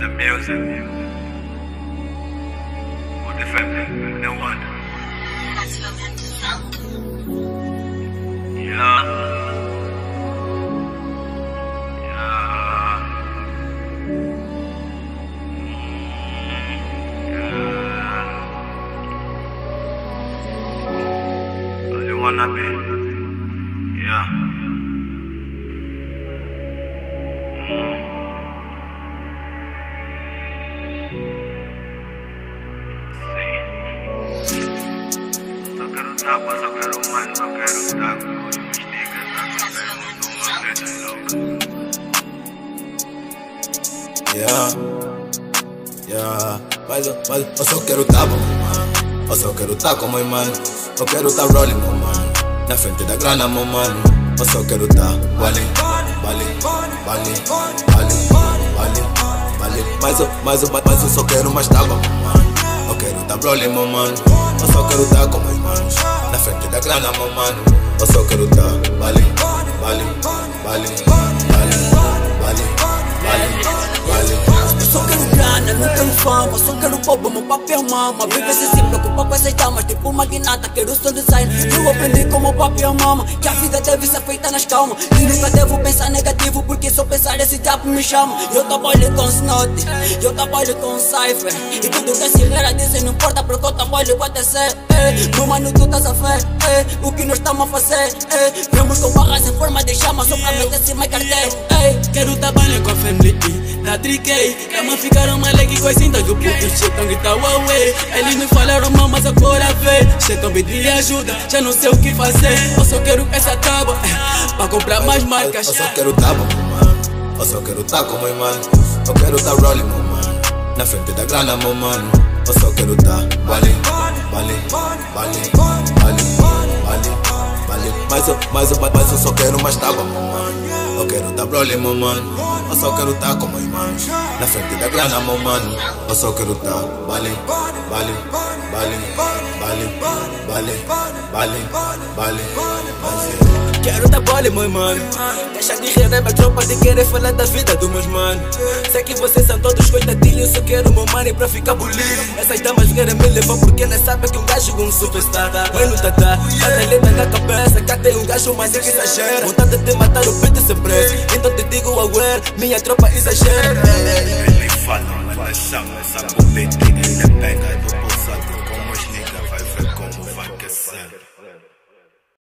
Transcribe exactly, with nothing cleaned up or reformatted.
the music. Who defend no one. Yeah. Yeah. Yeah. All you wanna be. Yeah. Só quero mais, só quero estar com os meus niggas, só quero uma vida louca. Yeah, yeah, mas, eu- mas eu só quero estar bom, mano. Eu só quero estar com meus manos. Eu quero estar rolling, meu mano. Na frente da grana, meu mano. Eu só quero estar balling, balling, balling, balling, balling, balling. Mas eu, mas eu, mas eu só quero mais tábua, meu mano. Eu quero estar rolling, meu mano. Eu só quero estar com meus manos. Na frente da grana, meu mano. Eu só quero estar balling, balling, balling, balling, balling, balling, balling. Eu só quero grana, não quero fama. Eu só quero bobo, meu papo é mama. Viver sem se preocupar com essas damas. Tipo magnata, quero só design. Eu aprendi como o papo é mama. Que a vida deve ser feita nas calmas. E nunca devo pensar negativo, porque só pensar esse diabo me chama. Eu trabalho com Snot, eu trabalho com Cypher. E tudo que esse galera dizem não importa, porque eu trabalho com A T C. Meu mano, tu estás a fé, eh, o que nós estamos a fazer, eh. Vemos com barras em forma de chama, só pra meter se mais cartel, eh. Quero trabalhar com a family, na triquei. Cama ficaram maleque com as cintas do puto chitão grita Huawei. Eles me falaram mal, mas agora vê. Chegam pedir ajuda, já não sei o que fazer. Eu só quero essa tábua, eh, pra comprar mais marcas. Eu só quero tábua, meu mano. Eu só quero estar com meus manos. Eu quero estar rolling, meu mano. Na frente da grana, meu mano. Eu só quero estar balling, balling, balling, balling, balling, balling. Mas eu, mas eu, mas eu só quero mais tábua, meu mano. Eu quero estar rolling, meu mano. Eu só quero estar com meus manos. Na frente da grana, meu mano. Eu só quero estar balling, balling, balling, balling, balling, balling, balling, balling. Quero dar bola, meu mano. Deixa de rir da minha tropa de querer falar da vida dos meus manos. Sei que vocês são todos coitadinhos, só quero meu money pra ficar bolido. Essas damas querem me levar porque não sabem que um gajo é um superstar. Mano, tata, batalheta na cabeça, cá tem um gajo mais que exagera. Vontade de matar o peito sem preço. Então te digo aware, minha tropa exagera. Eles falam, mas chama essa bobetinha, ele pega do